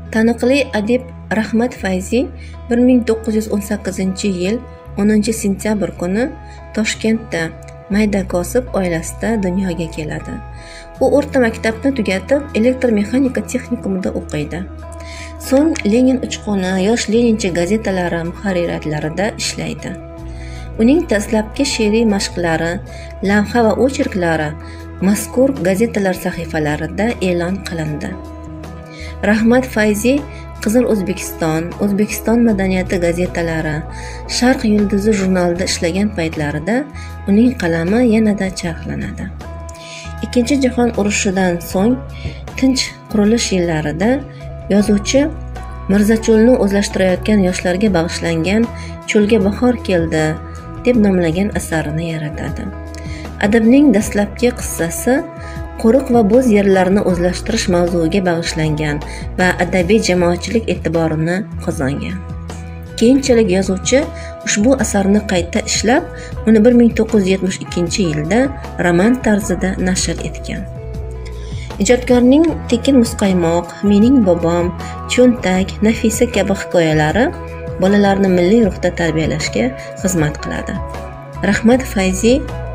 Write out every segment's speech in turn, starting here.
Taniqli adib Rahmat Fayzi 1918-yil 10-sentyabr kuni Toshkentda mayda kosib oilasida dunyoga keladi. U o'rta maktabni tugatib, elektr mexanika texnikumida o'qiydi. So'ng Lenin uchquni, Yosh Leninchi gazetalari muharririyatlarida ishlaydi. Uning dastlabki she'riy mashqlari, lavha va ocherklari mazkur gazetalar sahifalarida e'lon qilindi. Rahmat Fayzi Qizil O'zbekiston, O'zbekiston madaniyati gazetalari, Sharq yulduzi jurnalida ishlagan paytlarida uning qalami yanada charxlanadi. Ikkinchi jahon urushidan so'ng tinch qurilish yillarida yozuvchi Mirzacho'lni o'zlashtirayotgan yoshlarga bag'ishlangan Cho'lga bahor keldi deb nomlagan asarini yaratadi. Adibning dastlabki qissasi qo'riq va bo'z yerlarni o'zlashtirish mavzuiga bag'ishlangan va adabiy jamoatchilik e'tiborini qozongan. Keyinchalik yozuvchi ushbu asarni qayta ishlab, uni 1972-yilda roman tarzida nashr etgan. Ijodkorning Tekin Muzqaymoq, Mening bobom, Cho'ntak, Nafisa kabi hikoyalari bolalarni milliy ruhda tarbiyalashga xizmat qiladi. Rahmat Fayzi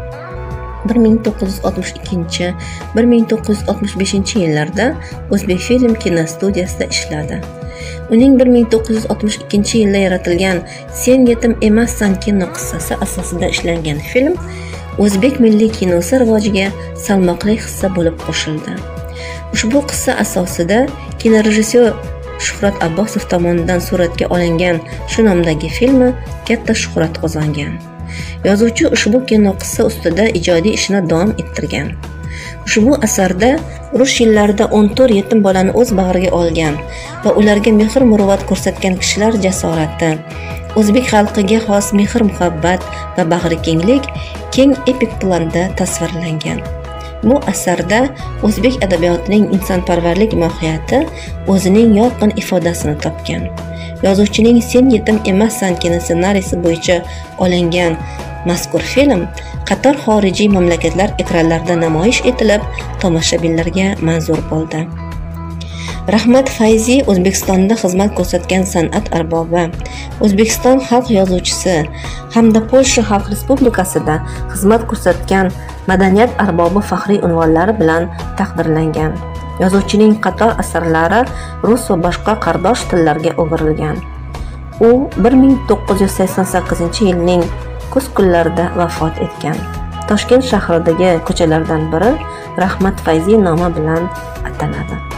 1962-1965 O'zbekfilm kinostudiyasida ishladi. Uning 1962-yilda yaratilgan Sen yetim emassan kino qissasi asosida ishlangan film o'zbek milliy kinosi rivojiga salmoqli hissa bo'lib qo'shildi. Ushbu qissa asosida kinorejissyor Shuhrat Abbosov tomonidan suratga olingan shu nomdagi filmi katta shuhrat qozongan. Yozuvchi ushbu kino qissa ustida ijodiy ishini davom ettirgan. Ushbu asarda urush yillarida 14 yetim bolani o'z bag'riga olgan va ularga mehr-muruvvat ko'rsatgan kishilar jasorati, o'zbek xalqiga xos mehr-muhabbat va bag'rikenglik keng epik planda tasvirlangan. Bu asarda o'zbek adabiyotining insonparvarlik mohiyati o'zining yorqin ifodasini topgan. Yozuvchining Sen yetim emassan kino ssenariysi bo'yicha olingan mazkur film qator xorijiy mamlakatlar ekranlarida namoyish etilib, tomoshabinlarga manzur bo'ldi. Rahmat Fayzi O'zbekistonda xizmat ko'rsatgan san'at arbobi, O'zbekiston xalq yozuvchisi hamda Polsha Xalq Respublikasida xizmat ko'rsatgan madaniyat arbobi faxriy unvonlari bilan taqdirlangan. Yozuvchining qator asarlari rus va boshqa qardosh tillarga o'girilgan. U 1988-yilning kuz kunlarida vafot etgan. Toshkent shahridagi ko'chalardan biri Rahmat Fayzi nomi bilan ataladi.